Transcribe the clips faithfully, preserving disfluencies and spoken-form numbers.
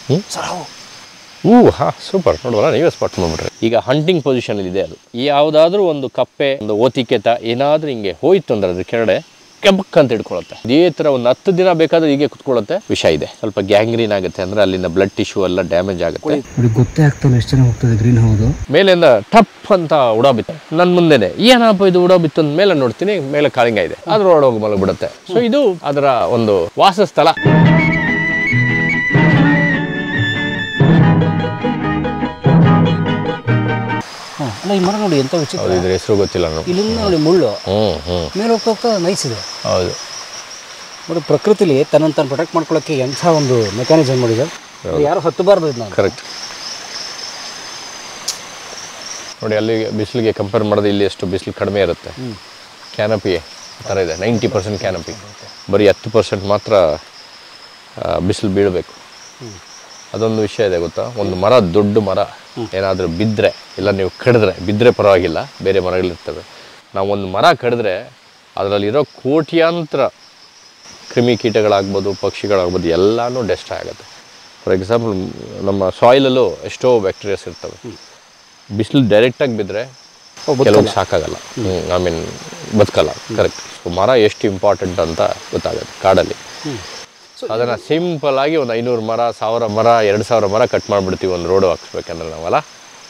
ಹ್ಞೂ ಸರ್ ಹೂ ಹಾಂ ಸೂಪರ್ ನೋಡುವಲ್ಲ ನೀವೇ ಸ್ಪಾಟ್ ಮಾಡ್ಬಿಟ್ರಿ. ಈಗ ಹಂಟಿಂಗ್ ಪೊಸಿಷನಲ್ಲಿ ಇದೆ ಅದು. ಯಾವುದಾದ್ರೂ ಒಂದು ಕಪ್ಪೆ ಒಂದು ಓತಿಕೆತ ಏನಾದರೂ ಹಿಂಗೆ ಹೋಯ್ತು ಅಂದ್ರೆ ಅದ್ರ ಕೆಳಗಡೆ ಕೆಂಪಕ್ ಅಂತ ಹಿಡ್ಕೊಳ್ಳುತ್ತೆ. ಇದೇ ಥರ ಒಂದು ಹತ್ತು ದಿನ ಬೇಕಾದ್ರೆ ಹೀಗೆ ಕುತ್ಕೊಳ್ಳುತ್ತೆ. ವಿಷ ಇದೆ, ಸ್ವಲ್ಪ ಗ್ಯಾಂಗ್ರೀನ್ ಆಗುತ್ತೆ ಅಂದರೆ ಅಲ್ಲಿಂದ ಬ್ಲಡ್ ಟಿಶ್ಯೂ ಎಲ್ಲ ಡ್ಯಾಮೇಜ್ ಆಗುತ್ತೆ. ಗೊತ್ತೇ ಆಗ್ತಲ್ಲ ಎಷ್ಟು ಜನ ಹೋಗ್ತದೆ ಗ್ರೀನ್ ಹೌದು. ಮೇಲಿಂದ ಟಪ್ ಅಂತ ಉಡಾಬಿತ್ತು ನನ್ನ ಮುಂದೆನೆ. ಏನಪ್ಪ ಇದು ಉಡಾಬಿತ್ತು ಅಂತ ಮೇಲೆ ನೋಡ್ತೀನಿ, ಮೇಲೆ ಕಾಳಿಂಗ ಇದೆ, ಅದ್ರೊಳಗೆ ಹೋಗಿ ಮಲಗಿಬಿಡುತ್ತೆ. ಸೊ ಇದು ಅದರ ಒಂದು ವಾಸಸ್ಥಳ. ಅಲ್ಲ ಈ ಮರ ನೋಡಿ ಎಂತ ವಿಚಿತ್ರ. ಇದ್ರ ಹೆಸರು ಗೊತ್ತಿಲ್ಲ ನೋಡಿ. ಇಲ್ಲಿಂದ ನೋಡಿ ಮುಳ್ಳು ಹ್ಞೂ ಹ್ಞೂ ಮೇಲೆ ಹೋಗ್ತಾ ಹೋಗ್ತಾ ನೈಸ್ ಇದೆ. ಹೌದು ನೋಡಿ ಪ್ರಕೃತಿಲಿ ತನ್ನನ್ನು ತಾನು ಪ್ರೊಟೆಕ್ಟ್ ಮಾಡ್ಕೊಳ್ಳೋಕ್ಕೆ ಎಂಥ ಒಂದು ಮೆಕ್ಯಾನಿಸಮ್ ಮಾಡಿದೆ. ಯಾರು ಹತ್ತಬಾರ್ದು ಇದನ್ನ. ಕರೆಕ್ಟ್ ನೋಡಿ, ಅಲ್ಲಿ ಬಿಸಿಲಿಗೆ ಕಂಪೇರ್ ಮಾಡಿದ್ರೆ ಇಲ್ಲಿ ಎಷ್ಟು ಬಿಸಿಲು ಕಡಿಮೆ ಇರುತ್ತೆ. ಕ್ಯಾನಪಿ ಆ ಥರ ಇದೆ, ನೈಂಟಿ ಪರ್ಸೆಂಟ್ ಕ್ಯಾನಪಿ, ಬರೀ ಹತ್ತು ಪರ್ಸೆಂಟ್ ಮಾತ್ರ ಬಿಸಿಲು ಬೀಳಬೇಕು. ಅದೊಂದು ವಿಷಯ ಇದೆ ಗೊತ್ತಾ, ಒಂದು ಮರ ದೊಡ್ಡ ಮರ ಏನಾದರೂ ಬಿದ್ದರೆ ಇಲ್ಲ ನೀವು ಕಡಿದ್ರೆ, ಬಿದ್ದರೆ ಪರವಾಗಿಲ್ಲ, ಬೇರೆ ಮರಗಳಿರ್ತವೆ. ನಾವು ಒಂದು ಮರ ಕಡಿದ್ರೆ ಅದರಲ್ಲಿರೋ ಕೋಟ್ಯಾಂತರ ಕ್ರಿಮಿಕೀಟಗಳಾಗ್ಬೋದು, ಪಕ್ಷಿಗಳಾಗ್ಬೋದು, ಎಲ್ಲನೂ ಡೆಸ್ಟ್ರಾಯ್ ಆಗುತ್ತೆ. ಫಾರ್ ಎಕ್ಸಾಂಪಲ್ ನಮ್ಮ ಸಾಯಿಲಲ್ಲೂ ಎಷ್ಟೋ ಬ್ಯಾಕ್ಟೀರಿಯಾಸ್ ಇರ್ತವೆ. ಬಿಸಿಲು ಡೈರೆಕ್ಟಾಗಿ ಬಿದ್ದರೆ ಕೆಲವು ಸಾಕಾಗಲ್ಲ, ಐ ಮೀನ್ ಬದುಕಲ್ಲ. ಕರೆಕ್ಟ್. ಸೊ ಮರ ಎಷ್ಟು ಇಂಪಾರ್ಟೆಂಟ್ ಅಂತ ಗೊತ್ತಾಗುತ್ತೆ ಕಾಡಲ್ಲಿ. ಅದನ್ನು ಸಿಂಪಲ್ ಆಗಿ ಒಂದು ಐನೂರು ಮರ, ಸಾವಿರ ಮರ, ಎರಡು ಸಾವಿರ ಮರ ಕಟ್ ಮಾಡಿಬಿಡ್ತೀವಿ ಒಂದು ರೋಡು ಹಾಕ್ಸ್ಬೇಕಂದ್ರೆ ನಾವಲ್ಲ.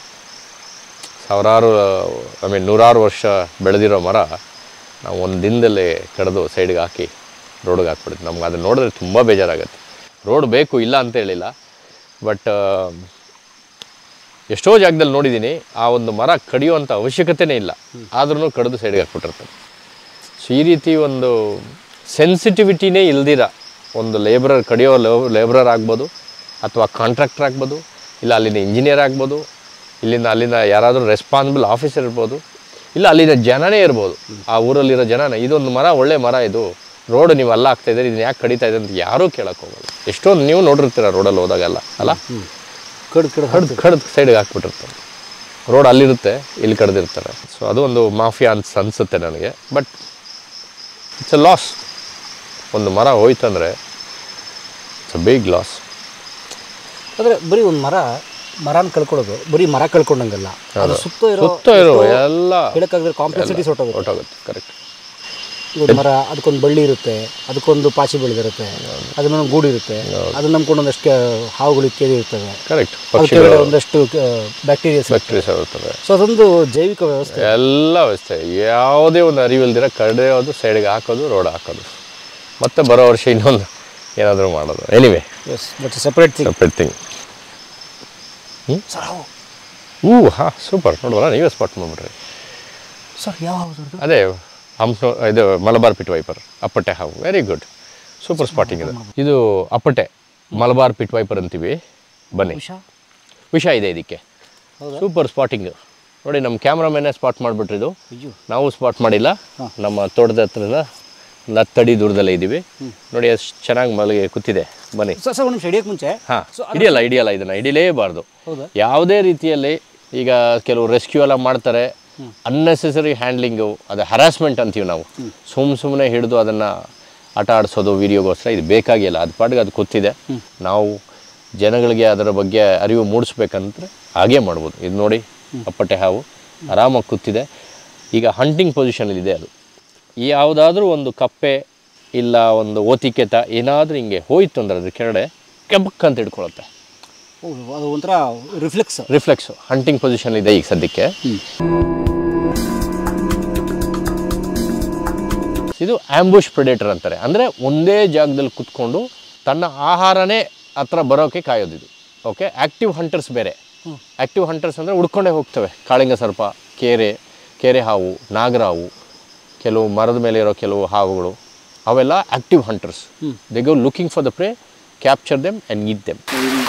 ಸಾವಿರಾರು ಐ ಮೀನ್ ನೂರಾರು ವರ್ಷ ಬೆಳೆದಿರೋ ಮರ ನಾವು ಒಂದು ದಿನದಲ್ಲಿ ಕಡಿದು ಸೈಡ್ಗೆ ಹಾಕಿ ರೋಡಿಗೆ ಹಾಕ್ಬಿಡ್ತೀವಿ. ನಮ್ಗೆ ಅದನ್ನು ನೋಡಿದ್ರೆ ತುಂಬ ಬೇಜಾರಾಗುತ್ತೆ. ರೋಡ್ ಬೇಕು ಇಲ್ಲ ಅಂತ ಹೇಳಿಲ್ಲ, ಬಟ್ ಎಷ್ಟೋ ಜಾಗದಲ್ಲಿ ನೋಡಿದ್ದೀನಿ ಆ ಒಂದು ಮರ ಕಡಿಯುವಂಥ ಅವಶ್ಯಕತೆಯೇ ಇಲ್ಲ, ಆದ್ರೂ ಕಡಿದು ಸೈಡ್ಗೆ ಹಾಕ್ಬಿಟ್ಟಿರ್ತಾರೆ. ಸೊ ಈ ರೀತಿ ಒಂದು ಸೆನ್ಸಿಟಿವಿಟಿನೇ ಇಲ್ದಿರ ಒಂದು ಲೇಬರರ್, ಕಡಿಯೋ ಲೇಬರರ್ ಆಗ್ಬೋದು, ಅಥವಾ ಕಾಂಟ್ರಾಕ್ಟರ್ ಆಗ್ಬೋದು, ಇಲ್ಲ ಅಲ್ಲಿನ ಇಂಜಿನಿಯರ್ ಆಗ್ಬೋದು, ಇಲ್ಲಿಂದ ಅಲ್ಲಿಂದ ಯಾರಾದರೂ ರೆಸ್ಪಾನ್ಸಿಬಲ್ ಆಫೀಸರ್ ಇರ್ಬೋದು, ಇಲ್ಲ ಅಲ್ಲಿನ ಜನನೇ ಇರ್ಬೋದು, ಆ ಊರಲ್ಲಿರೋ ಜನನೇ ಇದೊಂದು ಮರ ಒಳ್ಳೆ ಮರ, ಇದು ರೋಡ್ ನೀವು ಅಲ್ಲ ಆಗ್ತಾಯಿದ್ದಾರೆ, ಇದನ್ನ ಯಾಕೆ ಕಡಿತಾ ಇದೆ ಅಂತ ಯಾರೂ ಕೇಳಕ್ಕೆ ಹೋಗಲ್ಲ. ಎಷ್ಟೊಂದು ನೀವು ನೋಡಿರ್ತೀರ ರೋಡಲ್ಲಿ ಹೋದಾಗೆಲ್ಲ ಅಲ್ಲ, ಕಡ್ದು ಕಡ್ದು ಕಡ್ದು ಕಡ್ದು ಸೈಡ್ಗೆ ಹಾಕ್ಬಿಟ್ಟಿರ್ತಾರೆ. ರೋಡ್ ಅಲ್ಲಿರುತ್ತೆ, ಇಲ್ಲಿ ಕಡ್ದಿರ್ತಾರೆ. ಸೊ ಅದು ಒಂದು ಮಾಫಿಯಾ ಅಂತ ಅನಿಸುತ್ತೆ ನನಗೆ. But it's a loss. ಒಂದು ಮರ ಹೋಯ್ತಂದರೆ ಇಟ್ಸ್ ಅ ಬಿಗ್ ಲಾಸ್. ಅಂದರೆ ಬರೀ ಒಂದು ಮರ ಮರನ ಕಳ್ಕೊಳ್ಳೋದು ಬರೀ ಮರ ಕಳ್ಕೊಂಡಂಗಲ್ಲ, ಅದು ಸುತ್ತ ಇರೋ ಸುತ್ತ ಇರೋ ಎಲ್ಲ ಹೇಳೋಕ್ಕಾಗದ್ರೆ ಕಾಂಪ್ಲೆಕ್ಸಿಟೀಸ್ ಹೊಟ್ಟೋಗುತ್ತೆ ಹೊಟ್ಟೋಗುತ್ತೆ. ಕರೆಕ್ಟ್. ಒಂದು ಮರ ಅದಕ್ಕೊಂದು ಬಳ್ಳಿ ಇರುತ್ತೆ, ಅದಕ್ಕೊಂದು ಪಾಚಿ ಬೆಳೆದಿರುತ್ತೆ, ಅದನ್ನ ಗೂಡು ಇರುತ್ತೆ, ಅದನ್ನ ನಂಬ್ಕೊಂಡು ಒಂದಷ್ಟು ಹಾವುಗಳು ಇತ್ಯಾದಿ ಇರ್ತವೆ. ಕರೆಕ್ಟ್. ಪಕ್ಷಿಗಳು ಒಂದಷ್ಟು ಬ್ಯಾಕ್ಟೀರಿಯಾಸ್ ಬ್ಯಾಕ್ಟೀರಿಯಾಸ್ ಇರ್ತವೆ. ಸೊ ಅದೊಂದು ಜೈವಿಕ ವ್ಯವಸ್ಥೆ, ಎಲ್ಲ ವ್ಯವಸ್ಥೆ. ಯಾವುದೇ ಒಂದು ಅರಿವಿಲ್ದಿರ ಕಡಿಯೋದು, ಸೈಡ್ಗೆ ಹಾಕೋದು, ರೋಡ್ ಹಾಕೋದು, ಮತ್ತೆ ಬರೋ ವರ್ಷ ಇನ್ನೊಂದು ಏನಾದರೂ ಮಾಡೋದು. Anyway but separate thing separate thing ಹ್ಞೂ ಸರ್ ಹೂ ಹಾಂ ಸೂಪರ್ ನೋಡುವಲ್ಲ ನೀವೇ ಸ್ಪಾಟ್ ಮಾಡಿಬಿಟ್ರಿ ಸರ್. ಯಾವ ಅದೇ ಹಂಪ್ನೋ ಇದು ಮಲಬಾರ್ ಪಿಟ್ ವೈಪರ್, ಅಪ್ಪಟೆ ಹಾವು. ವೆರಿ ಗುಡ್, ಸೂಪರ್ ಸ್ಪಾಟಿಂಗ್ ಇದೆ. ಇದು ಅಪ್ಪಟೆ ಮಲಬಾರ್ ಪಿಟ್ ವೈಪರ್ ಅಂತೀವಿ. ಬನ್ನಿ, ವಿಷ ಇದೆ ಇದಕ್ಕೆ. ಸೂಪರ್ ಸ್ಪಾಟಿಂಗ್ ನೋಡಿ. ನಮ್ಮ ಕ್ಯಾಮ್ರಾಮೇನೇ ಸ್ಪಾಟ್ ಮಾಡಿಬಿಟ್ರಿದು, ನಾವು ಸ್ಪಾಟ್ ಮಾಡಿಲ್ಲ. ನಮ್ಮ ತೋಟದ ಹತ್ರನ ಒಂದು ಹತ್ತಡಿ ದೂರದಲ್ಲೇ ಇದ್ದೀವಿ ನೋಡಿ. ಎಷ್ಟು ಚೆನ್ನಾಗಿ ಮಲಗಿ ಕೂತಿದೆ. ಬನ್ನಿ ಹಿಡಿಯೋಕ್ಕೆ ಮುಂಚೆ ಹಾಂ ಹಿಡಿಯಲ್ಲ ಹಿಡಿಯಲ್ಲ ಇದನ್ನು ಹಿಡಿಲೇಬಾರ್ದು ಯಾವುದೇ ರೀತಿಯಲ್ಲಿ. ಈಗ ಕೆಲವು ರೆಸ್ಕ್ಯೂ ಎಲ್ಲ ಮಾಡ್ತಾರೆ, ಅನ್ನೆಸೆಸರಿ ಹ್ಯಾಂಡ್ಲಿಂಗು, ಅದು ಹರಾಸ್ಮೆಂಟ್ ಅಂತೀವಿ ನಾವು. ಸುಮ್ಮ ಸುಮ್ಮನೆ ಹಿಡಿದು ಅದನ್ನು ಆಟ ಆಡಿಸೋದು ವೀಡಿಯೋಗೋಸ್ಕರ ಇದು ಬೇಕಾಗಿಲ್ಲ. ಅದು ಪಾಟಿಗೆ ಅದು ಕೂತಿದೆ. ನಾವು ಜನಗಳಿಗೆ ಅದರ ಬಗ್ಗೆ ಅರಿವು ಮೂಡಿಸ್ಬೇಕಂದ್ರೆ ಹಾಗೇ ಮಾಡ್ಬೋದು. ಇದು ನೋಡಿ ಅಪ್ಪಟೆ ಹಾವು ಆರಾಮಾಗಿ ಕೂತಿದೆ. ಈಗ ಹಂಟಿಂಗ್ ಪೊಸಿಷನಲ್ಲಿದೆ ಅದು. ಯಾವುದಾದ್ರೂ ಒಂದು ಕಪ್ಪೆ ಇಲ್ಲ ಒಂದು ಓತಿಕೆತ ಏನಾದರೂ ಹಿಂಗೆ ಹೋಯ್ತು ಅಂದ್ರೆ ಅದ್ರ ಕೆಳಗಡೆ ಕೆಂಪಕ್ ಅಂತ ಹಿಡ್ಕೊಳ್ಳುತ್ತೆ. ಅದು ಒಂಥರ ರಿಫ್ಲೆಕ್ಸ್ ರಿಫ್ಲೆಕ್ಸು ಹಂಟಿಂಗ್ ಪೊಸಿಷನ್ ಇದೆ ಈಗ ಸದ್ಯಕ್ಕೆ. ಇದು ಆಂಬುಷ್ ಪ್ರೆಡೇಟರ್ ಅಂತಾರೆ. ಅಂದರೆ ಒಂದೇ ಜಾಗದಲ್ಲಿ ಕುತ್ಕೊಂಡು ತನ್ನ ಆಹಾರನೇ ಹತ್ರ ಬರೋಕ್ಕೆ ಕಾಯೋದಿದು. ಓಕೆ. ಆ್ಯಕ್ಟಿವ್ ಹಂಟರ್ಸ್ ಬೇರೆ. ಆ್ಯಕ್ಟಿವ್ ಹಂಟರ್ಸ್ ಅಂದರೆ ಹುಡ್ಕೊಂಡೇ ಹೋಗ್ತವೆ. ಕಾಳಿಂಗ ಸರ್ಪ, ಕೇರೆ, ಕೆರೆ ಹಾವು, ನಾಗರಾವು, ಕೆಲವು ಮರದ ಮೇಲೆ ಇರೋ ಕೆಲವು ಹಾವುಗಳು, ಅವೆಲ್ಲ active hunters. They go looking for the prey, capture them and eat them.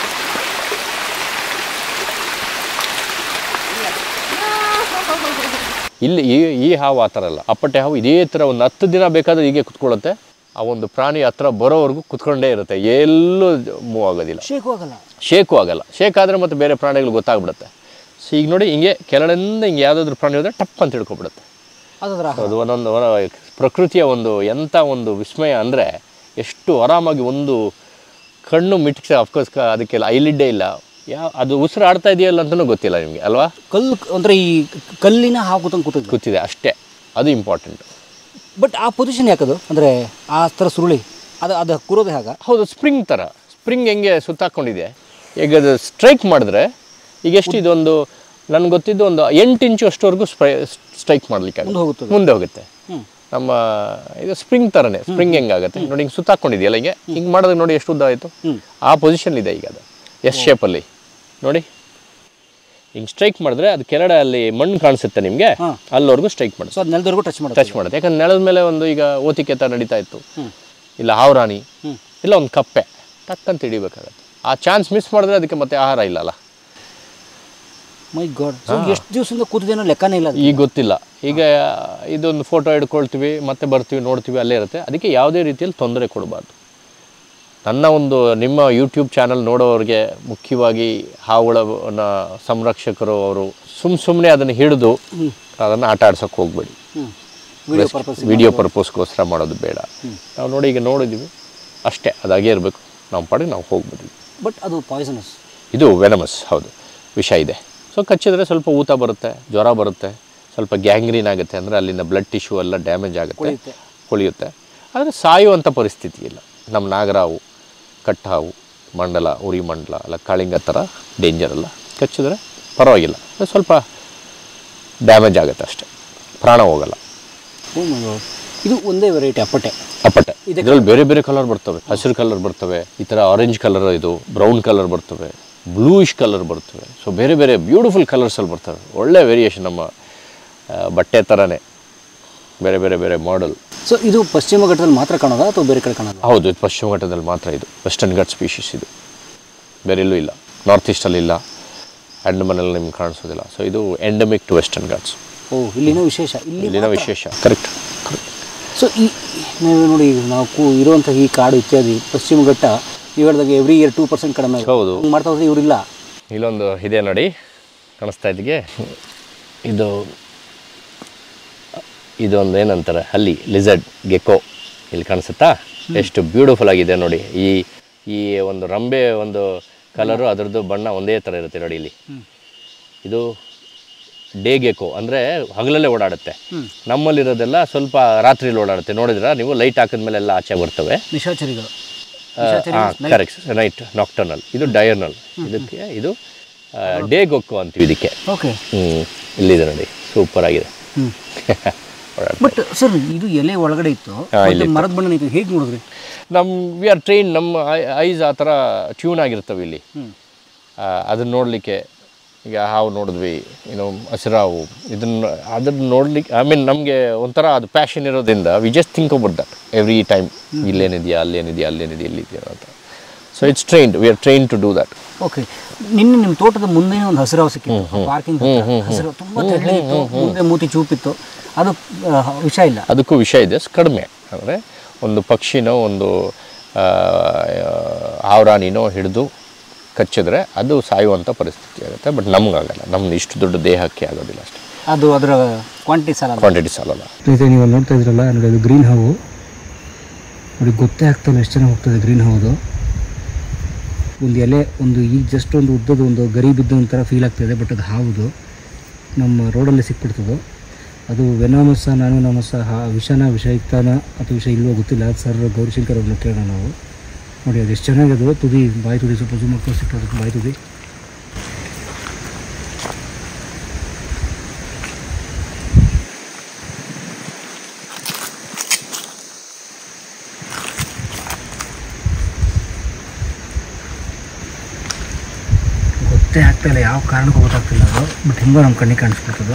ಇಲ್ಲಿ ಈ ಈ ಹಾವು ಆ ಥರ ಅಲ್ಲ. ಅಪ್ಪಟೆ ಹಾವು ಇದೇ ಥರ ಒಂದು ಹತ್ತು ದಿನ ಬೇಕಾದರೆ ಹೀಗೆ ಕುತ್ಕೊಳ್ಳುತ್ತೆ. ಆ ಒಂದು ಪ್ರಾಣಿ ಹತ್ರ ಬರೋವರೆಗೂ ಕುತ್ಕೊಂಡೇ ಇರುತ್ತೆ, ಎಲ್ಲೂ ಮೂವ್ ಆಗೋದಿಲ್ಲ, ಶೇಕು ಆಗಲ್ಲ. ಶೇಕು ಆಗಲ್ಲ. ಶೇಕ್ ಆದರೆ ಮತ್ತು ಬೇರೆ ಪ್ರಾಣಿಗಳು ಗೊತ್ತಾಗ್ಬಿಡುತ್ತೆ. ಸೊ ಈಗ ನೋಡಿ ಹಿಂಗೆ ಕೆಳಗಡೆಯಿಂದ ಹಿಂಗೆ ಯಾವುದಾದ್ರೂ ಪ್ರಾಣಿ ಹೋದರೆ ಟಪ್ ಅಂತ ಹಿಡ್ಕೊಬಿಡುತ್ತೆ. ಅದು ಒಂದೊಂದು ಪ್ರಕೃತಿಯ ಒಂದು ಎಂಥ ಒಂದು ವಿಸ್ಮಯ ಅಂದರೆ, ಎಷ್ಟು ಆರಾಮಾಗಿ ಒಂದು ಕಣ್ಣು ಮಿಟ್ಕ್ಸ ಅಫ್ಕೋರ್ಸ್ ಅದಕ್ಕೆಲ್ಲ ಐಲಿಡ್ಡೇ ಇಲ್ಲ, ಯಾವ ಅದು ಉಸಿರು ಆಡ್ತಾ ಇದೆಯಲ್ಲ ಅಂತಲೂ ಗೊತ್ತಿಲ್ಲ ನಿಮಗೆ ಅಲ್ವಾ. ಕಲ್ಲು ಅಂದರೆ ಈ ಕಲ್ಲಿನ ಹಾವು ಕೂತಂಗೆ ಕೂತ ಕೂತಿದೆ ಅಷ್ಟೇ, ಅದು ಇಂಪಾರ್ಟೆಂಟ್. ಬಟ್ ಆ ಪೊಸಿಷನ್ ಯಾಕದು ಅಂದರೆ ಆ ಥರ ಸುರುಳಿ ಅದು ಅದು ಕೂರೋದು ಹೇಗೆ? ಹೌದು, ಸ್ಪ್ರಿಂಗ್ ಥರ. ಸ್ಪ್ರಿಂಗ್ ಹೆಂಗೆ ಸುತ್ತಾಕೊಂಡಿದೆ, ಈಗ ಅದು ಸ್ಟ್ರೈಕ್ ಮಾಡಿದ್ರೆ ಈಗ ಎಷ್ಟು ಇದೊಂದು ನನಗೆ ಗೊತ್ತಿದ್ದು ಒಂದು ಎಂಟು ಇಂಚು ಅಷ್ಟವರೆಗೂ ಸ್ಪ್ರೈ ಸ್ಟ್ರೈಕ್ ಮಾಡಲಿಕ್ಕೆ ಹೋಗುತ್ತೆ ಮುಂದೆ ಹೋಗುತ್ತೆ. ನಮ್ಮ ಇದು ಸ್ಪ್ರಿಂಗ್ ಥರನೇ, ಸ್ಪ್ರಿಂಗ್ ಹೆಂಗಾಗುತ್ತೆ ನೋಡಿ, ಹಿಂಗೆ ಸುತ್ತಾಕೊಂಡಿದೆಯಲ್ಲ, ಹಿಂಗೆ ಹಿಂಗೆ ಮಾಡಿದ್ರೆ ನೋಡಿ ಎಷ್ಟು ಉದ್ದ ಆಯಿತು. ಆ ಪೊಸಿಷನ್ ಇದೆ ಈಗ ಅದು ಎಸ್ ಶೇಪಲ್ಲಿ ನೋಡಿ. ಹಿಂಗೆ ಸ್ಟ್ರೈಕ್ ಮಾಡಿದ್ರೆ ಅದು ಕೆಳಗಡೆ ಅಲ್ಲಿ ಮಣ್ಣು ಕಾಣಿಸುತ್ತೆ ನಿಮಗೆ, ಅಲ್ಲಿವರೆಗೂ ಸ್ಟ್ರೈಕ್ ಮಾಡುತ್ತೆ. ಸೊ ಅದು ನೆಲದವರೆಗೂ ಟಚ್ ಮಾಡಿ ಟಚ್ ಮಾಡುತ್ತೆ. ಯಾಕಂದ್ರೆ ನೆಲದ ಮೇಲೆ ಒಂದು ಈಗ ಓತಿಕೆ ಥರ ನಡೀತಾ ಇತ್ತು, ಇಲ್ಲ ಹಾವ್ರಾಣಿ, ಇಲ್ಲ ಒಂದು ಕಪ್ಪೆ ಟಕ್ಕಂತ ಹಿಡಿಬೇಕಾಗತ್ತೆ. ಆ ಚಾನ್ಸ್ ಮಿಸ್ ಮಾಡಿದ್ರೆ ಅದಕ್ಕೆ ಮತ್ತೆ ಆಹಾರ ಇಲ್ಲಲ್ಲ. ಮೈ ಗಾಡ್, ಎಷ್ಟು ದಿವಸದಿಂದ ಕೂತಿದೇನೋ ಲೆಕ್ಕನೇ ಇಲ್ಲ ಈಗ ಗೊತ್ತಿಲ್ಲ. ಈಗ ಇದೊಂದು ಫೋಟೋ ಹಿಡ್ಕೊಳ್ತೀವಿ, ಮತ್ತೆ ಬರ್ತೀವಿ, ನೋಡ್ತೀವಿ, ಅಲ್ಲೇ ಇರುತ್ತೆ. ಅದಕ್ಕೆ ಯಾವುದೇ ರೀತಿಯಲ್ಲಿ ತೊಂದರೆ ಕೊಡಬಾರ್ದು. ನನ್ನ ಒಂದು ನಿಮ್ಮ ಯೂಟ್ಯೂಬ್ ಚಾನಲ್ ನೋಡೋರಿಗೆ ಮುಖ್ಯವಾಗಿ ಹಾವುಗಳನ್ನ ಸಂರಕ್ಷಕರು ಅವರು ಸುಮ್ಮ ಸುಮ್ಮನೆ ಅದನ್ನು ಹಿಡಿದು ಅದನ್ನು ಆಟ ಆಡ್ಸೋಕ್ಕೆ ಹೋಗ್ಬೇಡಿ. ವಿಡಿಯೋ ಪರ್ಪಸ್ಗೋಸ್ಕರ ಮಾಡೋದು ಬೇಡ. ನಾವು ನೋಡಿ ಈಗ ನೋಡಿದ್ದೀವಿ ಅಷ್ಟೇ, ಅದಾಗೇ ಇರಬೇಕು, ನಮ್ಮ ಪಾಡಿಗೆ ನಾವು ಹೋಗ್ಬಿಡ್ತೀವಿ. ಬಟ್ ಅದು ಪಾಯ್ಸನಸ್, ಇದು ವೆನಮಸ್, ಹೌದು, ವಿಷ ಇದೆ. ಸೊ ಕಚ್ಚಿದ್ರೆ ಸ್ವಲ್ಪ ಊತ ಬರುತ್ತೆ, ಜ್ವರ ಬರುತ್ತೆ, ಸ್ವಲ್ಪ ಗ್ಯಾಂಗ್ರೀನ್ ಆಗುತ್ತೆ, ಅಂದರೆ ಅಲ್ಲಿಂದ ಬ್ಲಡ್ ಟಿಶ್ಯೂ ಎಲ್ಲ ಡ್ಯಾಮೇಜ್ ಆಗುತ್ತೆ, ಕೊಳೆಯುತ್ತೆ. ಆದರೆ ಸಾಯುವಂಥ ಪರಿಸ್ಥಿತಿ ಇಲ್ಲ. ನಮ್ಮ ನಾಗರಾವು, ಕಟ್ಟಾವು, ಮಂಡಲ, ಉರಿ ಮಂಡಲ ಅಲ್ಲ ಕಾಳಿಂಗ ಥರ ಡೇಂಜರ್ ಅಲ್ಲ. ಕಚ್ಚಿದ್ರೆ ಪರವಾಗಿಲ್ಲ, ಸ್ವಲ್ಪ ಡ್ಯಾಮೇಜ್ ಆಗುತ್ತೆ ಅಷ್ಟೇ, ಪ್ರಾಣ ಹೋಗಲ್ಲ. ಇದು ಒಂದೇ ವೆರೈಟಿ ಅಪ್ಪಟೆ. ಅಪ್ಪಟೆ ಇದರಲ್ಲಿ ಬೇರೆ ಬೇರೆ ಕಲರ್ ಬರ್ತವೆ. ಹಸಿರು ಕಲರ್ ಬರ್ತವೆ, ಈ ಥರ ಆರೆಂಜ್ ಕಲರ್, ಇದು ಬ್ರೌನ್ ಕಲರ್ ಬರ್ತವೆ, ಬ್ಲೂಯಿಶ್ ಕಲರ್ ಬರ್ತವೆ. ಸೊ ಬೇರೆ ಬೇರೆ ಬ್ಯೂಟಿಫುಲ್ ಕಲರ್ಸಲ್ಲಿ ಬರ್ತವೆ. ಒಳ್ಳೆ ವೇರಿಯೇಷನ್, ನಮ್ಮ ಬಟ್ಟೆ ಥರನೇ ಬೇರೆ ಬೇರೆ ಬೇರೆ ಮಾಡೆಲ್. ಸೊ ಇದು ಪಶ್ಚಿಮ ಘಟ್ಟದಲ್ಲಿ ಮಾತ್ರ ಕಾಣೋದಾ ಅಥವಾ ಬೇರೆ ಕಡೆ ಕಾಣೋದು? ಹೌದು, ಇದು ಪಶ್ಚಿಮ ಘಟ್ಟದಲ್ಲಿ ಮಾತ್ರ. ಇದು ವೆಸ್ಟರ್ನ್ ಘಾಟ್ ಸ್ಪೀಷೀಸ್, ಇದು ಬೇರೆ ಎಲ್ಲೂ ಇಲ್ಲ. ನಾರ್ತ್ ಈಸ್ಟಲ್ಲಿ ಇಲ್ಲ, ಅಂಡಮಾನಲ್ಲಿ ನಿಮ್ಗೆ ಕಾಣಿಸೋದಿಲ್ಲ. ಸೊ ಇದು ಎಂಡಮಿಕ್ ಟು ವೆಸ್ಟರ್ನ್ ಘಾಟ್ಸ್. ಓ, ಇಲ್ಲಿನ ವಿಶೇಷ, ಇಲ್ಲಿನ ವಿಶೇಷ. ಕರೆಕ್ಟ್. ಸೊ ಈ ನೀವು ನೋಡಿ, ನಾವು ಕೂ ಇರುವಂಥ ಈ ಕಾಡು ಇತ್ಯಾದಿ ಪಶ್ಚಿಮ ಘಟ್ಟ ನೀವು ಹೇಳಿದಾಗ ಎವ್ರಿ ಇಯರ್ ಟೂ ಪರ್ಸೆಂಟ್ ಕಡಿಮೆ. ಹೌದು, ಮಾಡ್ತಾ ಹೋದ್ರೆ ಇವರಿಲ್ಲ. ಇಲ್ಲೊಂದು ಇದೆ ನೋಡಿ, ಕಾಣಿಸ್ತಾ ಇದ್ದಿಗೆ, ಇದು ಇದೊಂದು ಏನಂತಾರೆ ಹಲ್ಲಿ, ಲಿಸರ್ಡ್ ಗೆಕೋ, ಇಲ್ಲಿ ಕಾಣಿಸುತ್ತಾ ಎಷ್ಟು ಬ್ಯೂಟಿಫುಲ್ ಆಗಿದೆ ನೋಡಿ. ಈ ಈ ಒಂದು ರಂಬೆ ಒಂದು ಕಲರು, ಅದರದ್ದು ಬಣ್ಣ ಒಂದೇ ಥರ ಇರುತ್ತೆ ನೋಡಿ. ಇಲ್ಲಿ ಇದು ಡೇ ಗೆಕೋ, ಅಂದರೆ ಹಗಲಲ್ಲೇ ಓಡಾಡುತ್ತೆ. ನಮ್ಮಲ್ಲಿರೋದೆಲ್ಲ ಸ್ವಲ್ಪ ರಾತ್ರಿಯಲ್ಲಿ ಓಡಾಡುತ್ತೆ. ನೋಡಿದ್ರೆ ನೀವು ಲೈಟ್ ಹಾಕಿದ್ಮೇಲೆ ಎಲ್ಲ ಆಚೆ ಬರ್ತವೆ. ನಿಶಾಚರಿಗಳು. ಹಾಂ, ಕರೆಕ್ಟ್, ನೈಟ್ ನಾಕ್ಟರ್ನಲ್. ಇದು ಡಯರ್ನಲ್, ಇದಕ್ಕೆ ಇದು ಡೇ ಗೆಕೋ ಅಂತೀವಿ ಇದಕ್ಕೆ. ಓಕೆ. ಹ್ಞೂ, ಇಲ್ಲಿದೆ ನೋಡಿ, ಸೂಪರ್ ಆಗಿದೆ. ಬಟ್ ಸರ್, ಇದು ಎಲೆ ಒಳಗಡೆ ಇತ್ತು, ಮರದ ಬಣ್ಣ ಇತ್ತು, ಹೇಗೆ ನೋಡಿದ್ರಿ? ನಮ್ಮ ವಿ ಆರ್ ಟ್ರೈನ್, ನಮ್ಮ ಐಸ್ ಆ ಥರ ಟ್ಯೂನ್ ಆಗಿರ್ತವೆ ಇಲ್ಲಿ, ಅದನ್ನ ನೋಡಲಿಕ್ಕೆ. ಈಗ ಹಾವು ನೋಡಿದ್ವಿ, ಏನು ಹಸಿರಾವು, ಇದನ್ನು ಅದನ್ನು ನೋಡ್ಲಿಕ್ಕೆ, ಐ ಮೀನ್ ನಮಗೆ ಒಂಥರ ಅದು ಪ್ಯಾಷನ್ ಇರೋದ್ರಿಂದ we just think about that every time. ಇಲ್ಲೇನಿದೆಯಾ, ಅಲ್ಲೇನಿದೆಯಾ, ಅಲ್ಲೇನಿದೆಯಾ, ಇಲ್ಲಿದೆಯಾ ಅಂತ. So it's trained, we are train to do that. Okay. ನಿನ್ನೆ ನಿಮ್ಮ ತೋಟದ ಮುಂದೆ ಒಂದು ಹಸಿರಾವು ಸಿಕ್ಕಿತ್ತು, ಪಾರ್ಕಿಂಗ್ ಹಸಿರು, ತುಂಬ ತೆಳ್ಳಗಿತ್ತು, ಮುಂದೆ ಮೂತಿ ಚೂಪಿತ್ತು. ಅದು ವಿಷ ಇಲ್ಲ? ಅದಕ್ಕೂ ವಿಷ ಇದೆ, ಕಡಿಮೆ. ಅಂದರೆ ಒಂದು ಪಕ್ಷಿನೋ ಒಂದು ಹಾವ್ರಾಣಿನೋ ಹಿಡಿದು ಕಚ್ಚಿದ್ರೆ ಅದು ಸಾಯುವಂಥ ಪರಿಸ್ಥಿತಿ ಆಗುತ್ತೆ. ಬಟ್ ನಮಗಾಗಲ್ಲ, ನಮ್ದು ಇಷ್ಟು ದೊಡ್ಡ ದೇಹಕ್ಕೆ ಆಗೋದಿಲ್ಲ ಅಷ್ಟೇ. ಅದು ಅದರ ಕ್ವಾಂಟಿಟಿ ಸಾಲ ಕ್ವಾಂಟಿಟಿ ಸಾಲಲ್ಲ. ನೀವು ನೋಡ್ತಾ ಇದ್ರಲ್ಲ ನೋಡಿ, ಅದು ಗ್ರೀನ್ ಹಾವು ನೋಡಿ, ಗೊತ್ತೇ ಆಗ್ತಾಯಿಲ್ಲ ಎಷ್ಟು ಚೆನ್ನಾಗಿ ಹೋಗ್ತದೆ ಗ್ರೀನ್ ಹಾವುದು. ಒಂದು ಎಲೆ, ಒಂದು ಈಗ ಜಸ್ಟ್ ಒಂದು ಉದ್ದದ ಒಂದು ಗರಿ ಬಿದ್ದ ಒಂಥರ ಫೀಲ್ ಆಗ್ತಾಯಿದೆ. ಬಟ್ ಅದು ಹಾವುದು ನಮ್ಮ ರೋಡಲ್ಲಿ ಸಿಕ್ಬಿಡ್ತದೆ. ಅದು ವೆನಾಮಸ, ನಾನು ನಾಮಸ, ವಿಷನ ವಿಷಯುಕ್ತನ ಅಥವಾ ವಿಷ ಇಲ್ವೋ ಗೊತ್ತಿಲ್ಲ. ಅದು ಸರ್ ಗೌರಿಶಂಕರ್ ಅವ್ರನ್ನ ಕೇಳೋಣ ನಾವು. ನೋಡಿ ಅದು ಎಷ್ಟು ಚೆನ್ನಾಗದು, ತುದಿ, ಬಾಯಿ ತುದಿ ಸ್ವಲ್ಪ ಜೂಮ್ ಮಾಡ್ಕೊಂಡು ಸಿಕ್ಕೋದು, ಬಾಯಿ ತುದಿ. ಗೊತ್ತೇ ಆಗ್ತಾಯಿಲ್ಲ, ಯಾವ ಕಾರಣಕ್ಕೂ ಗೊತ್ತಾಗ್ತಿಲ್ಲ ಅದು. ಬಟ್ ಹಿಂಗೆ ನಮ್ಮ ಕಣ್ಣಿಗೆ ಕಾಣಿಸ್ಬಿಡ್ತದೆ.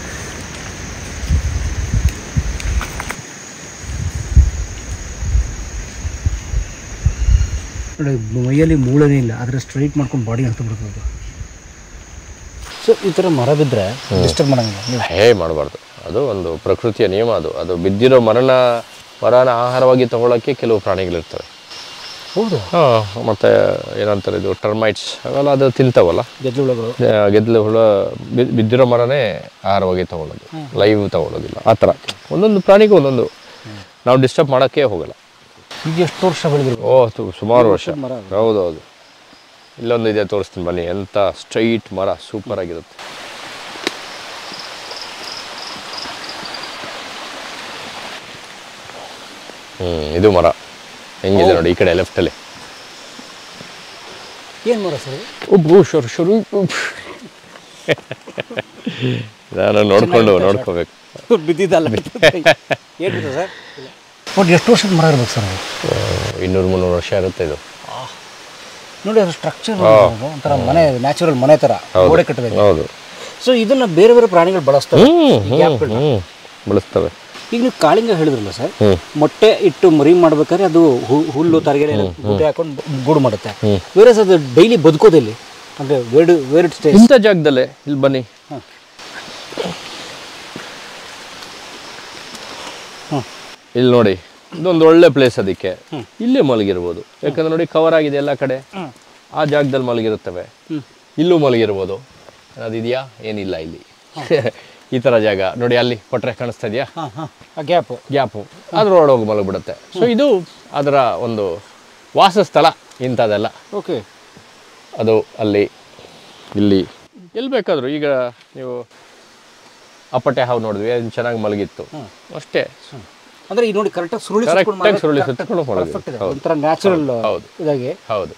ಮೈಯಲ್ಲಿ ಮೂಳೆನೇ ಇಲ್ಲ, ಆದರೆ ಸ್ಟ್ರೈಟ್ ಮಾಡ್ಕೊಂಡು ಬಾಡಿ ಅಂತ ಬಿಡ್ತದೆ. ಸೊ ಈ ಥರ ಮರ ಬಿದ್ದರೆ ಡಿಸ್ಟರ್ಬ್ ಮಾಡೋಂಗಿಲ್ಲ, ಹೇ ಮಾಡಬಾರ್ದು. ಅದು ಒಂದು ಪ್ರಕೃತಿಯ ನಿಯಮ. ಅದು ಅದು ಬಿದ್ದಿರೋ ಮರನ ಮರನ ಆಹಾರವಾಗಿ ತಗೊಳ್ಳೋಕ್ಕೆ ಕೆಲವು ಪ್ರಾಣಿಗಳಿರ್ತವೆ. ಹೌದು. ಹಾಂ, ಮತ್ತು ಏನಂತಾರೆ ಇದು ಟರ್ಮೈಟ್ಸ್ ಅವೆಲ್ಲ ಅದು ತಿಂತಾವಲ್ಲ, ಗೆದ್ಲು ಹುಳಗಳು. ಗೆದ್ಲು ಹುಳ ಬಿದ್ದಿರೋ ಮರನೇ ಆಹಾರವಾಗಿ ತಗೊಳ್ಳೋದು, ಲೈವ್ ತಗೊಳ್ಳೋದಿಲ್ಲ. ಆ ಥರ ಒಂದೊಂದು ಪ್ರಾಣಿಗೂ ಒಂದೊಂದು, ನಾವು ಡಿಸ್ಟರ್ಬ್ ಮಾಡೋಕ್ಕೆ ಹೋಗಲ್ಲ. ಈಗ ಎಷ್ಟು ವರ್ಷ ಬೆಳೆದಿರ್ಬೋದು? ಓ ತು ಸುಮಾರು ವರ್ಷ. ಮರ ಹೌದೌದು. ಇಲ್ಲೊಂದು ಇದೆ, ತೋರಿಸ್ತೀನಿ ಬನ್ನಿ. ಎಂಥ ಸ್ಟ್ರೈಟ್ ಮರ, ಸೂಪರ್ ಆಗಿರುತ್ತೆ. ಹ್ಞೂ ಇದು ಮರ ಹೆಂಗಿದೆ ನೋಡಿ, ಈ ಕಡೆ ಲೆಫ್ಟಲ್ಲಿ. ಏನು ಮರ ಸರ್? ಉಬ್ಬು ಶುರು ಶುರು ನಾನು ನೋಡ್ಕೊಂಡು ನೋಡ್ಕೋಬೇಕು. ಬಿದ್ದಿದ್ದಲ್ಲ ಏನು ಸರ್? ಬಟ್ ಎಷ್ಟು ವರ್ಷದ ಮರ ಇರ್ಬೇಕು ಸರ್? ಇನ್ನೂರು ಮುನ್ನೂರು ವರ್ಷ ಇರುತ್ತೆ ಇದು. ನೋಡಿ ಅದು ಸ್ಟ್ರಕ್ಚರ್ ಒಂಥರ ಮನೆ, ನ್ಯಾಚುರಲ್ ಮನೆ ಥರ ಗೋಡೆ ಕಟ್ಟಬೇಕು. ಹೌದು. ಸೊ ಇದನ್ನ ಬೇರೆ ಬೇರೆ ಪ್ರಾಣಿಗಳು ಬಳಸ್ತವೆ, ಬಳಸ್ತವೆ. ಈಗ ನೀವು ಕಾಳಿಂಗ ಹೇಳಿದ್ರಲ್ಲ ಸರ್, ಮೊಟ್ಟೆ ಇಟ್ಟು ಮರಿ ಮಾಡ್ಬೇಕಾದ್ರೆ ಅದು ಹುಲ್ಲು ತರಗೆಲೆ ಗುಡ್ಡೆ ಹಾಕೊಂಡು ಗೂಡು ಮಾಡುತ್ತೆ. ಬೇರೆ ಅದು ಡೈಲಿ ಬದುಕೋದಿಲ್ಲಿ ಅಂದರೆ ವೇರ್ಡ್ ವೇರ್ಡ್ ಸ್ಟೇಜ್ ಇಂಥ ಜಾಗದಲ್ಲೇ. ಇಲ್ಲಿ ಬನ್ನಿ, ಇಲ್ಲಿ ನೋಡಿ, ಇದೊಂದು ಒಳ್ಳೆ ಪ್ಲೇಸ್. ಅದಕ್ಕೆ ಇಲ್ಲೇ ಮಲಗಿರ್ಬೋದು, ಯಾಕಂದ್ರೆ ನೋಡಿ ಕವರ್ ಆಗಿದೆ ಎಲ್ಲ ಕಡೆ. ಆ ಜಾಗದಲ್ಲಿ ಮಲಗಿರುತ್ತವೆ, ಇಲ್ಲೂ ಮಲಗಿರ್ಬೋದು. ಅದಿದೆಯಾ? ಏನಿಲ್ಲ ಇಲ್ಲಿ. ಈ ಥರ ಜಾಗ ನೋಡಿ, ಅಲ್ಲಿ ಕೊಟ್ರೆ ಕಾಣಿಸ್ತಾ ಇದೆಯಾ? ಗ್ಯಾಪು ಗ್ಯಾಪು ಅದ್ರೊಳಗೆ ಹೋಗಿ ಮಲಗಿಬಿಡುತ್ತೆ. ಸೊ ಇದು ಅದರ ಒಂದು ವಾಸಸ್ಥಳ ಇಂಥದ್ದೆಲ್ಲ. ಓಕೆ. ಅದು ಅಲ್ಲಿ ಇಲ್ಲಿ ಎಲ್ಲಿ ಬೇಕಾದರೂ. ಈಗ ನೀವು ಅಪ್ಪಟೆ ಹಾವು ನೋಡಿದ್ವಿ, ಅದು ಚೆನ್ನಾಗಿ ಮಲಗಿತ್ತು ಅಷ್ಟೇ. ಅಂದರೆ ಈಗ ನೋಡಿ ಕರೆಕ್ಟಾಗಿ ಸುರುಳಿ ಕರೆಕ್ಟಾಗಿ ಸುರುಳಿ ಸುತ್ತಕೊಂಡು ಒಂಥರ ನ್ಯಾಚುರಲ್. ಹೌದು ಇದಾಗಿ ಹೌದು,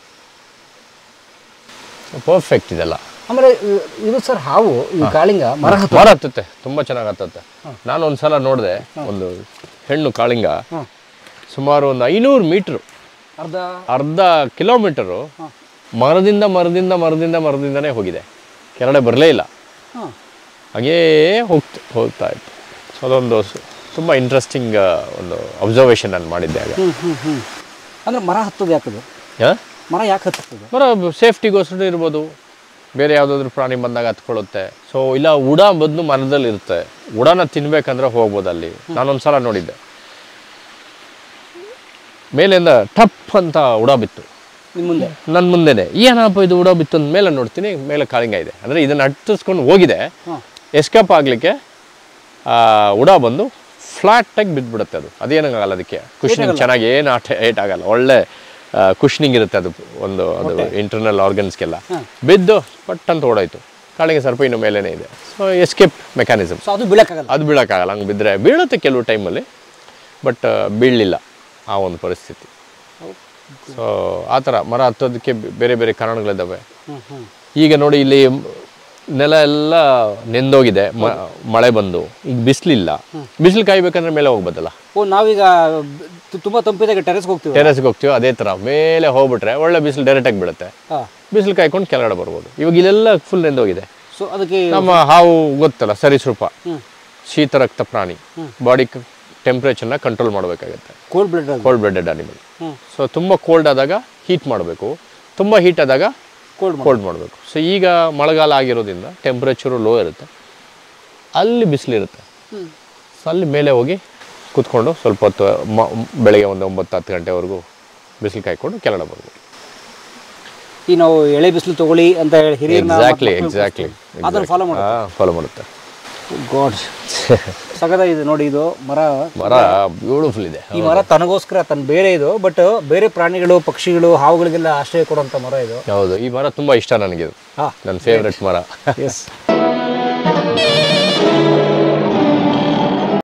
ಪರ್ಫೆಕ್ಟ್ ಇದೆಲ್ಲ. ಆಮೇಲೆ ಇದು ಸರ್ ಹಾವು, ಈ ಕಾಳಿಂಗ ಮರ ಮರ ಹತ್ತುತ್ತೆ, ತುಂಬ ಚೆನ್ನಾಗಿ ಹತ್ತುತ್ತೆ. ನಾನು ಒಂದು ಸಲ ನೋಡಿದೆ, ಒಂದು ಹೆಣ್ಣು ಕಾಳಿಂಗ ಸುಮಾರು ಒಂದು ಐನೂರು ಮೀಟ್ರು, ಅರ್ಧ ಅರ್ಧ ಕಿಲೋಮೀಟರು ಮರದಿಂದ ಮರದಿಂದ ಮರದಿಂದ ಮರದಿಂದನೇ ಹೋಗಿದೆ. ಕೆಳಗಡೆ ಬರಲೇ ಇಲ್ಲ, ಹಾಗೇ ಹೋಗ್ತು ಹೋಗ್ತಾ ಇತ್ತು. ಸೊ ಅದೊಂದು ತುಂಬ ಇಂಟ್ರೆಸ್ಟಿಂಗ್ ಒಂದು ಅಬ್ಸರ್ವೇಷನ್ ನಾನು ಮಾಡಿದ್ದೆ ಆಗ. ಅಂದರೆ ಮರ ಹತ್ತೋದು ಯಾಕದು? ಮರ ಯಾಕೆ ಹತ್ತುತ್ತದೆ? ಮರ ಸೇಫ್ಟಿಗೋಸ್ಕರ ಇರ್ಬೋದು, ಬೇರೆ ಯಾವುದಾದ್ರೂ ಪ್ರಾಣಿ ಬಂದಾಗ ಹತ್ಕೊಳ್ಳುತ್ತೆ. ಸೊ ಇಲ್ಲ ಉಡ ಬಂದು ಮರದಲ್ಲಿ ಇರುತ್ತೆ, ಉಡಾನ ತಿನ್ಬೇಕಂದ್ರೆ ಹೋಗ್ಬೋದು ಅಲ್ಲಿ. ನಾನೊಂದು ಸಲ ನೋಡಿದ್ದೆ, ಮೇಲಿಂದ ಟಪ್ ಅಂತ ಉಡ ಬಿತ್ತು ನಿಮ್ಮ ಮುಂದೆ, ನನ್ನ ಮುಂದೆನೆ. ಏನಪ್ಪ ಇದು ಉಡ ಬಿತ್ತು ಅಂದ ಮೇಲೆ ನೋಡ್ತೀನಿ, ಮೇಲೆ ಕಾಳಿಂಗ ಇದೆ. ಅಂದರೆ ಇದನ್ನು ಹಟ್ಟಿಸ್ಕೊಂಡು ಹೋಗಿದೆ, ಎಸ್ಕೇಪ್ ಆಗಲಿಕ್ಕೆ ಉಡ ಬಂದು ಫ್ಲಾಟಾಗಿ ಬಿದ್ದುಬಿಡುತ್ತೆ. ಅದು ಅದೇನಾಗಲ್ಲ, ಅದಕ್ಕೆ ಕುಶ್ನಿಂಗ್ ಚೆನ್ನಾಗಿ ಏನು ಆಟ ಏಟ್ ಆಗಲ್ಲ, ಒಳ್ಳೆ ಕುಶ್ನಿಂಗ್ ಇರುತ್ತೆ. ಅದು ಒಂದು ಅದು ಇಂಟರ್ನಲ್ ಆರ್ಗನ್ಸ್ಗೆಲ್ಲ ಬಿದ್ದು ಪಟ್ ಅಂತ ಓಡಾಯ್ತು. ಕಾಳಿಂಗ ಸರ್ಪ ಇನ್ನು ಮೇಲೇ ಇದೆ. So escape mechanism. ಅದು ಬೀಳಕ್ಕಾಗಲ್ಲ, ಅದು ಬೀಳೋಕ್ಕಾಗಲ್ಲ. ಹಂಗೆ ಬಿದ್ದರೆ ಬೀಳುತ್ತೆ ಕೆಲವು ಟೈಮಲ್ಲಿ, ಬಟ್ ಬೀಳಲಿಲ್ಲ ಆ ಒಂದು ಪರಿಸ್ಥಿತಿ. ಸೊ ಆ ಥರ ಮರ ಹತ್ತೋದಕ್ಕೆ ಬೇರೆ ಬೇರೆ ಕಾರಣಗಳಿದ್ದಾವೆ. ಈಗ ನೋಡಿ ಇಲ್ಲಿ ನೆಲ ಎಲ್ಲ ನೆಂದೋಗಿದೆ, ಮಳೆ ಬಂದು. ಈಗ ಬಿಸಿಲಿಲ್ಲ, ಬಿಸಿಲು ಕಾಯ್ಬೇಕಂದ್ರೆ ಮೇಲೆ ಹೋಗ್ಬೋದಲ್ಲ. ಓ, ನಾವೀಗ ತುಂಬ ತಂಪಿದಾಗ ಟೆರೆಸ್ಗೆ ಹೋಗ್ತೀವಿ, ಟೆರೆಸ್ಗೆ ಹೋಗ್ತೀವಿ. ಅದೇ ಥರ ಮೇಲೆ ಹೋಗ್ಬಿಟ್ರೆ ಒಳ್ಳೆ ಬಿಸಿಲು ಡೈರೆಕ್ಟಾಗಿ ಬೀಳುತ್ತೆ, ಬಿಸಿಲು ಕಾಯ್ಕೊಂಡು ಕೆಳಗಡೆ ಬರ್ಬೋದು. ಇವಾಗ ಇಲ್ಲೆಲ್ಲ ಫುಲ್ ನೆಂದೋಗಿದೆ. ಸೊ ಅದಕ್ಕೆ ನಮ್ಮ ಹಾವು ಗೊತ್ತಲ್ಲ, ಸರೀಸೃಪ, ಶೀತ ರಕ್ತ ಪ್ರಾಣಿ, ಬಾಡಿ ಟೆಂಪ್ರೇಚರ್ನ ಕಂಟ್ರೋಲ್ ಮಾಡಬೇಕಾಗುತ್ತೆ. Cold blood cold blooded animal. So ತುಂಬ ಕೋಲ್ಡ್ ಆದಾಗ ಹೀಟ್ ಮಾಡಬೇಕು, ತುಂಬ ಹೀಟ್ ಆದಾಗ ಕೋಲ್ಡ್ ಕೋಲ್ಡ್ ಮಾಡಬೇಕು. ಸೊ ಈಗ ಮಳೆಗಾಲ ಆಗಿರೋದ್ರಿಂದ ಟೆಂಪ್ರೇಚರು ಲೋ ಇರುತ್ತೆ, ಅಲ್ಲಿ ಬಿಸಿಲಿರುತ್ತೆ. ಸೊ ಅಲ್ಲಿ ಮೇಲೆ ಹೋಗಿ ಕೂತ್ಕೊಂಡು ಸ್ವಲ್ಪ ಹೊತ್ತು ಮ ಬೆಳಗ್ಗೆ ಒಂದು ಒಂಬತ್ತು ಹತ್ತು ಗಂಟೆವರೆಗೂ ಬಿಸಿಲು ಕಾಯ್ಕೊಂಡು ಕೆಳಗಡೆ ಬರ್ಬೋದು. ಈ ನಾವು ಎಳೆ ಬಿಸಿಲು ತಗೊಳ್ಳಿ ಅಂತ ಹೇಳಿ ಹಿರಿಯರನ್ನ ಎಕ್ಸಾಕ್ಟ್ಲಿ ಎಕ್ಸಾಕ್ಟ್ಲಿ ಅದನ್ನು ಫಾಲೋ ಮಾಡಿ ಫಾಲೋ ಮಾಡುತ್ತೆ. ಗಾಡ್ ಸಗದ ಇದೆ ನೋಡಿ, ಇದು ಮರ ಮರ ಬ್ಯೂಟಿಫುಲ್ ಇದೆ. ಈ ಮರ ತನಗೋಸ್ಕರ ತನ್ನ ಬೇರೆ ಇದು, ಬಟ್ ಬೇರೆ ಪ್ರಾಣಿಗಳು ಪಕ್ಷಿಗಳು ಹಾವುಗಳಿಗೆಲ್ಲ ಆಶ್ರಯ ಕೊಡುವಂಥ ಮರ ಇದು. ಹೌದು, ಈ ಮರ ತುಂಬ ಇಷ್ಟ ನನಗೆ. ಇದು ನನ್ನ ಫೇವ್ರೆಟ್ ಮರ. ಎಸ್.